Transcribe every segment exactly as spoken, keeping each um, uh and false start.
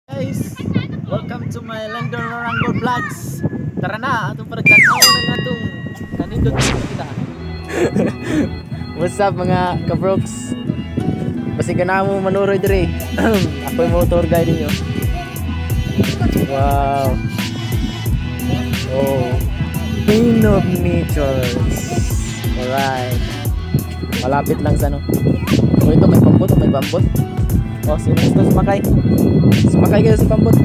Guys, welcome to my Landon Rango Vlogs. Tara na, atong pagkatao na nga itong kanindot kita. What's up mga kabroks? Basi ka na mo manuroy dire. Ako yung motor guide niyo. Wow. Oh. Queen of Natures. Alright. Malapit lang sa ano. Oh, ito may pambot, may pambot. Oh, sino gusto sumakay? Sumakay kayo sa pambot.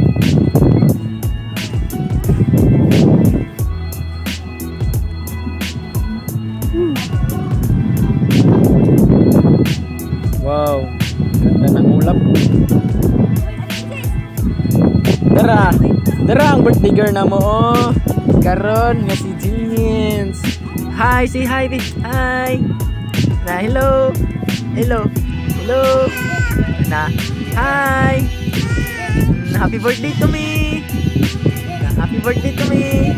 Wow, ganda ng ulap. Dara, dara ang birthday girl na mo. Oh, karon nga si Jeans. Hi, say hi, babe. Hi. Na, hello. Hello. Hello. Na, hi. Na, happy birthday to me. Na, happy birthday to me.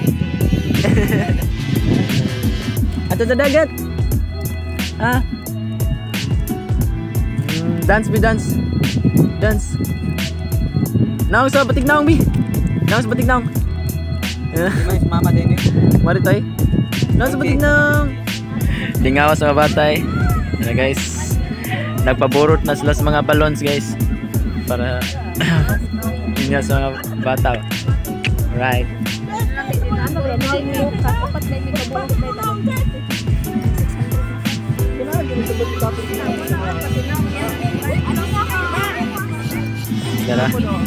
Ato sa dagat. Ah. Dance be dance. Dance. Naong sa batik naong bi. Naong sa batik naong. May mama din eh. Mari tay. Naong sa batik naong. Dingaw sa mga batay. Na guys. Nagpaborot na sila sa mga balloons guys. Para dingaw sa mga bata. Right. Dara.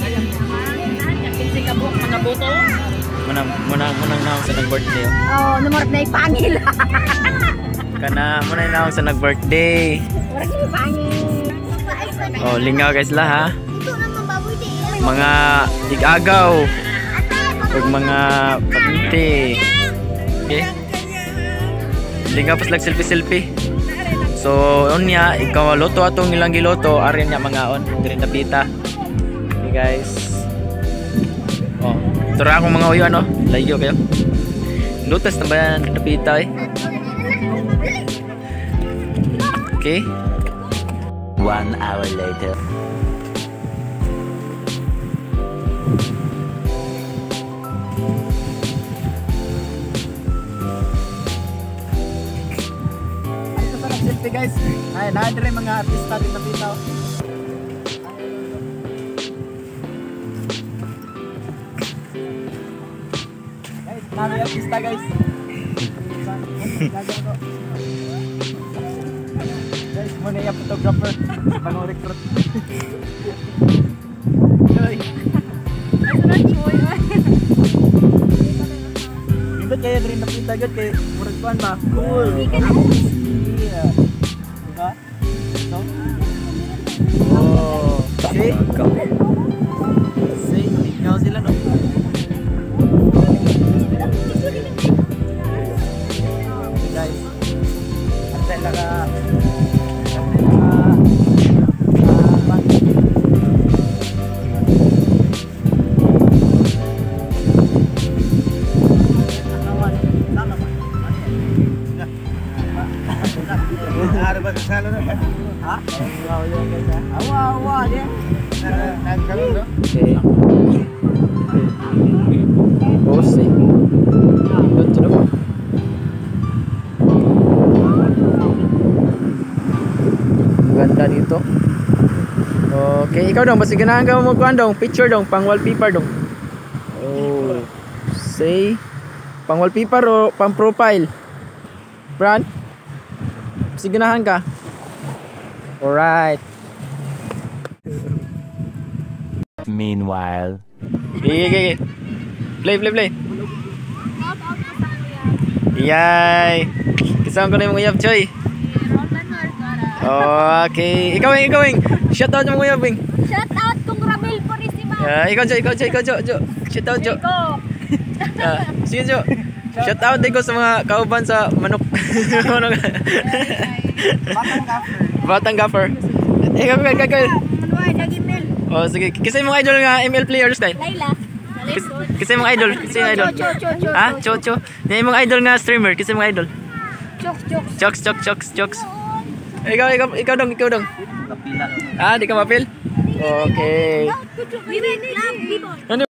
Mga boto. Munang munang munang naong sa nag-birthday. Oh, numor na ipangil. Kana munang naong sa nag-birthday. Numor na ipangil. Oh, lingaw guys la ha. Mga tig-agaw. Ug mga patinti. Okay? Lingaw pas lag selfie-selfie. So, unya ikaw loto atong ilang giloto arin nya mga on diri napita. Okay guys. Oh, tura akong mga uyo ano, layo kayo. Lutas na ba yan napita eh. Okay. One hour later. Selfie guys. Ay, naadre mga artista din napita. Guys, nami artista guys. Guys, muna yung photographer. Pang recruit. Joy. Hindi kaya rin napita agad kay murag kuan ba? Cool. Yeah. Diba? No? Oh. See? See? Ikaw sila no? Guys. Ante lang ka. Ante lang ka. Ada ba sa salon ha? Ha? Awa yan guys ha. Awa awa din. Nag salon no? Okay. Pose eh. Good to know. Ganda dito. Okay, ikaw dong, basta ganahan ka mo kuan dong, picture dong, pang wallpaper dong. Oh. Say pang wallpaper o pang profile. Brand? Basta ganahan ka. Alright. Meanwhile. Okay, okay, okay. Play, play, play. Yay! Isang ko na yung uyab, Choy. Okay. Ikaw, ikaw, ikaw. Shout out yung uyab, Wing. Shout out kung Ramil Purisima. Uh, ikaw, Jo, ikaw, Jo, ikaw, Jo, Jo. Shout out, Jo. Uh, sige, Jo. Shout out din ko sa mga kauban sa manok. Manok. Batang gaffer. Batang gaffer. Ikaw, ikaw, ikaw, ikaw. Manuay, nag-email. Oh, sige. Kasi yung mga idol nga M L player style. Layla. Kasi yung mga idol. Kasi yung idol. Cho, cho, cho, Ha? Cho, cho. Yung mga idol nga streamer. Kasi yung mga idol. Chok, chok. Chokes, chokes, chokes, chokes. Ikaw, ikaw, ikaw dong, ikaw dong. Ah, di ka mapil? Okay. Women Club, people. Ano